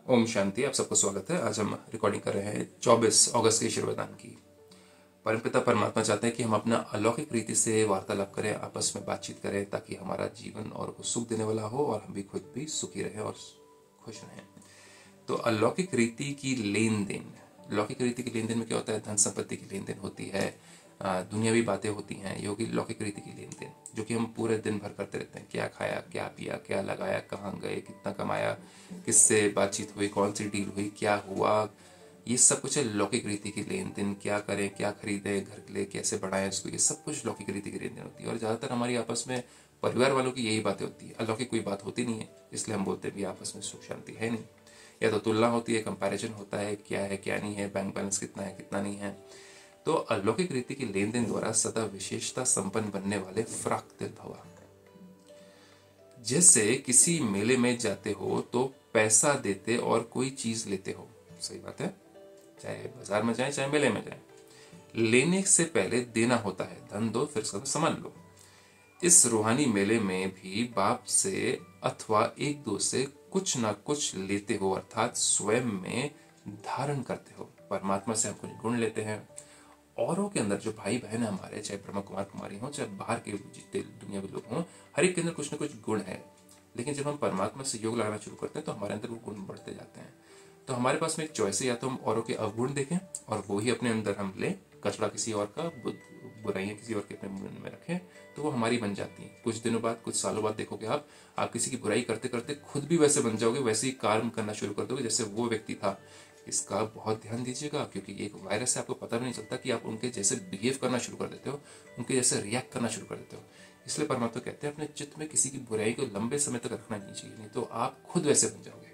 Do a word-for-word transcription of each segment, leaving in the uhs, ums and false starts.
ओम शांति। आप सबको स्वागत है। आज हम रिकॉर्डिंग कर रहे हैं चौबीस अगस्त के ईश्वरदान की। परमपिता परमात्मा चाहते हैं कि हम अपना अलौकिक रीति से वार्तालाप करें, आपस में बातचीत करें, ताकि हमारा जीवन और को सुख देने वाला हो और हम भी खुद भी सुखी रहें और खुश रहें। तो अलौकिक रीति की लेन देन, लौकिक रीति की लेन देन में क्या होता है? धन संपत्ति की लेन देन होती है, दुनियावी बातें होती हैं। योगी लौकिक रीति की लेन देन जो कि हम पूरे दिन भर करते रहते हैं। क्या खाया, क्या पिया, क्या लगाया, कहाँ गए, कितना कमाया, किससे बातचीत हुई, कौन सी डील हुई, क्या हुआ, ये सब कुछ है लौकिक रीति की लेन देन। क्या करें, क्या खरीदें, घर के लिए कैसे बढ़ाएं इसको, ये सब कुछ लौकिक रीति की लेन देन होती है। और ज़्यादातर हमारी आपस में परिवार वालों की यही बातें होती है। अलौकिक कोई बात होती नहीं है, इसलिए हम बोलते भी आपस में सुख शांति है नहीं। या तो तुलना होती है, कंपैरिजन होता है, क्या है क्या नहीं है, बैंक बैलेंस कितना है कितना नहीं है। तो अलौकिक रीति की लेन देन द्वारा सदा विशेषता संपन्न बनने वाले फ्राक्तिल भव। जैसे किसी मेले में जाते हो तो पैसा देते और कोई चीज लेते हो। सही बात है, चाहे बाजार में जाए चाहे मेले में जाए, लेने से पहले देना होता है। धन दो फिर समझ लो। इस रूहानी मेले में भी बाप से अथवा एक दो से कुछ ना कुछ लेते हो, अर्थात स्वयं में धारण करते हो। परमात्मा से हम कुछ गुण लेते हैं। औरों के अंदर जो भाई बहन है हमारे, चाहे ब्रह्मा कुमार कुमारी हो, चाहे बाहर के जितने दुनिया के लोग हों, हर एक के अंदर कुछ ना कुछ गुण है। लेकिन जब हम परमात्मा से योग लगाना शुरू करते हैं तो हमारे अंदर वो गुण बढ़ते जाते हैं। तो हमारे पास में एक चॉइस है, या तो हम औरों के अवगुण देखें और वो ही अपने अंदर हम ले, कचरा किसी और का, बुराइयां किसी और के अपने मन में रखें, तो वो हमारी बन जाती हैं। कुछ दिनों बाद, कुछ सालों बाद देखोगे आप आप किसी की बुराई करते करते खुद भी वैसे बन जाओगे, वैसे ही कार्य करना शुरू कर दोगे जैसे वो व्यक्ति था। इसका बहुत ध्यान दीजिएगा, क्योंकि एक वायरस से आपको पता भी नहीं चलता कि आप उनके जैसे बिहेव करना शुरू कर देते हो, उनके जैसे रिएक्ट करना शुरू कर देते हो। इसलिए परमात्मा कहते हैं अपने चित्त में किसी की बुराई को लंबे समय तक रखना नहीं चाहिए, नहीं तो आप खुद वैसे बन जाओगे।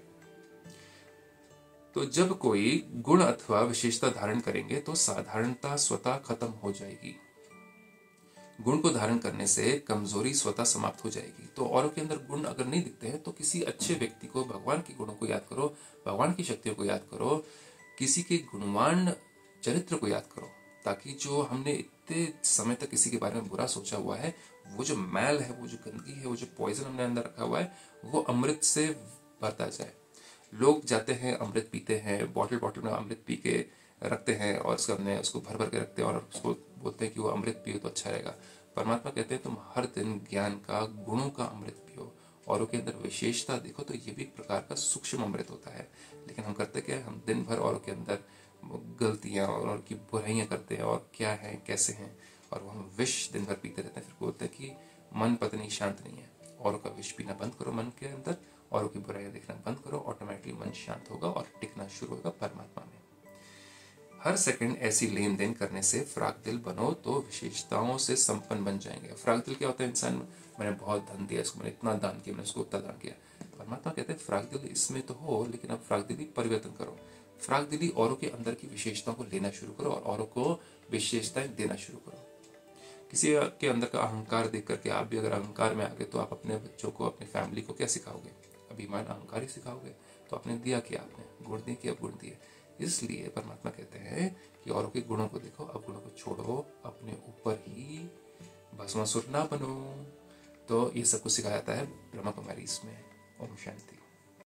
तो जब कोई गुण अथवा विशेषता धारण करेंगे तो साधारणता स्वतः खत्म हो जाएगी। गुण को धारण करने से कमजोरी स्वतः समाप्त हो जाएगी। तो औरों के अंदर गुण अगर नहीं दिखते हैं तो किसी अच्छे व्यक्ति को, भगवान के गुणों को याद करो, भगवान की शक्तियों को याद करो, किसी के गुणवान चरित्र को याद करो, ताकि जो हमने इतने समय तक किसी के बारे में बुरा सोचा हुआ है, वो जो मैल है, वो जो गंदगी है, वो जो पॉइजन हमने अंदर रखा हुआ है, वो अमृत से भरता जाए। लोग जाते हैं, अमृत पीते हैं, बॉटल बॉटल में अमृत पी के रखते हैं और उसका हमने उसको भर भर के रखते हैं और उसको बोलते हैं कि वो अमृत पियो तो अच्छा रहेगा। परमात्मा कहते हैं तुम हर दिन ज्ञान का, गुणों का अमृत पियो, औरों के अंदर विशेषता देखो, तो ये भी एक प्रकार का सूक्ष्म अमृत होता है। लेकिन हम करते क्या है, हम दिन भर औरों के अंदर गलतियां और उनकी बुराइयां करते हैं, और क्या है कैसे हैं, और वो हम विष दिन भर पीते रहते हैं। फिर बोलते हैं कि मन पत्नी शांत नहीं है। औरों का विष पीना बंद करो मन के अंदर, औरों की बुराइयां देखना बंद करो, ऑटोमेटिकली मन शांत होगा और टिकना शुरू होगा परमात्मा में। हर सेकंड ऐसी लेन देन करने से फ्राक दिल बनो तो विशेषताओं से संपन्न बन जाएंगे। फ्राक दिल क्या होता है? इंसान, मैंने बहुत धन दिया इसको, मैंने इतना दान किया, मैंने उसको उतना दान किया। परमात्मा कहते हैं फ्राक दिल इसमें तो हो, लेकिन अब फ्राक दिली परिवर्तन करो। फ्राक दिली औरों के अंदर की विशेषताओं को लेना शुरू करो और औरों को विशेषताएं देना शुरू करो। किसी के अंदर का अहंकार देख करके आप भी अगर अहंकार में आ गए तो आप अपने बच्चों को, अपनी फैमिली को क्या सिखाओगे? अभिमान, अहंकार ही सिखाओगे। तो आपने दिया क्या? आपने गुण दिए कि अवगुण दिए? इसलिए परमात्मा कहते हैं कि औरों के गुणों को देखो, अवगुणों को छोड़ो, अपने ऊपर ही भस्मासुर ना बनो। तो ये सब कुछ सिखाया जाता है ब्रह्मा कुमारी इसमें। ओम शांति।